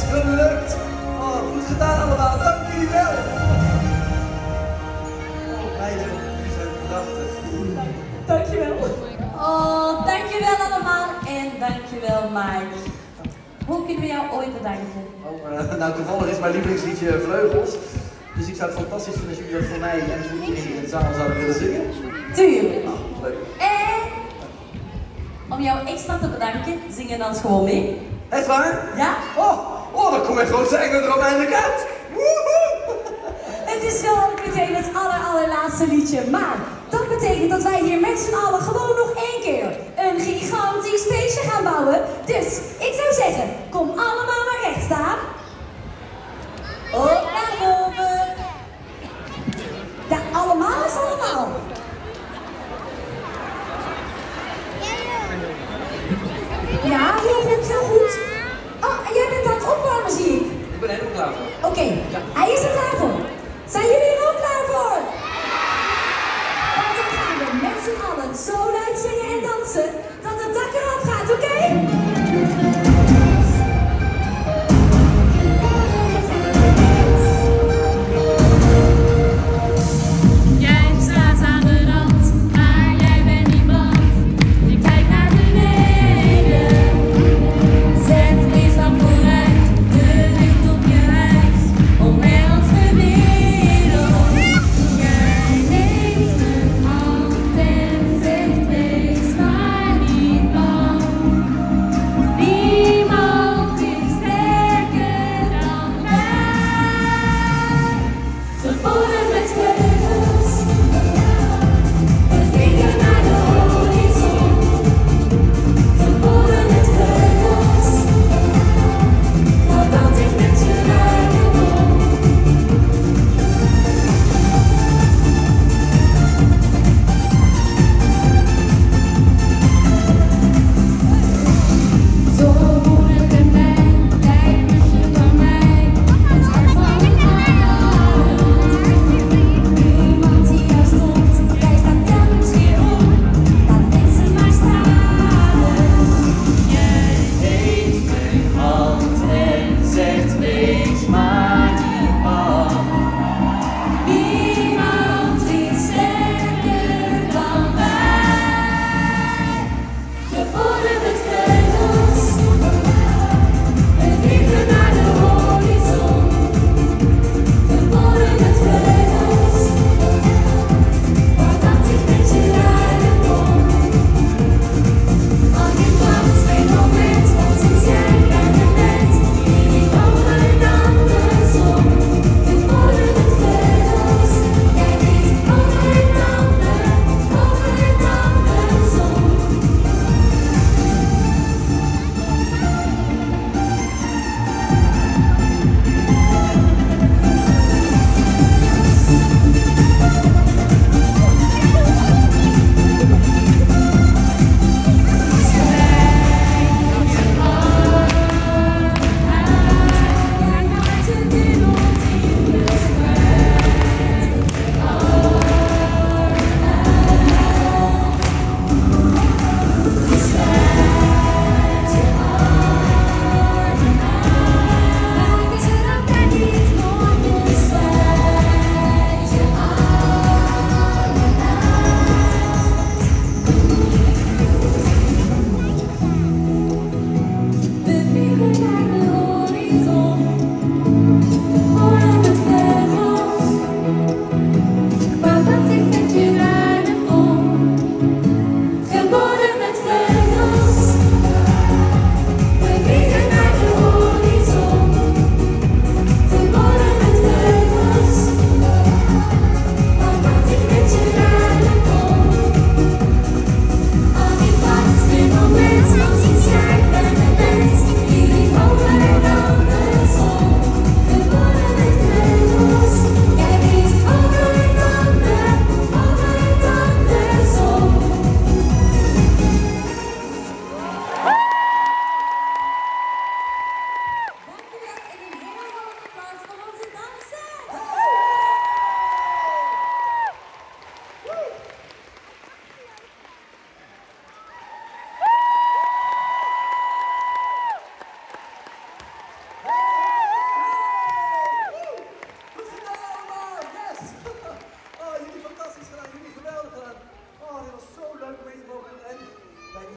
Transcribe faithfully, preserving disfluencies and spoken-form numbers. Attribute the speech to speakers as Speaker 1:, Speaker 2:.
Speaker 1: gelukt. Oh, goed gedaan allemaal. Dank jullie wel. Oh, meiden, jullie zijn prachtig.
Speaker 2: Dankjewel. Oh, dankjewel allemaal en dankjewel Mike. Hoe kunnen we jou ooit bedanken?
Speaker 1: Oh, uh, nou, toevallig is mijn lievelingsliedje Vleugels. Dus ik zou het fantastisch vinden als jullie dat voor mij en voor iedereen hier in de zaal zouden willen zingen.
Speaker 2: Tuurlijk.
Speaker 1: Nou, leuk.
Speaker 2: En om jou extra te bedanken, zing je dan gewoon mee?
Speaker 1: Echt waar?
Speaker 2: Ja?
Speaker 1: Oh, oh dan kom ik gewoon zeggen er eindelijk uit. Woehoe!
Speaker 2: Het is wel meteen het aller allerlaatste liedje, maar dat betekent dat wij hier met z'n allen gewoon nog één keer een gigantisch feestje gaan bouwen. Dus ik zou zeggen, kom allemaal maar recht staan. Op naar boven. Ja, allemaal is allemaal. Ja, heel goed, heel goed. Oh, en jij bent aan het opwarmen, zie ik.
Speaker 1: Ik ben helemaal klaar voor.
Speaker 2: Oké,
Speaker 1: Ja.
Speaker 2: hij is er klaar voor.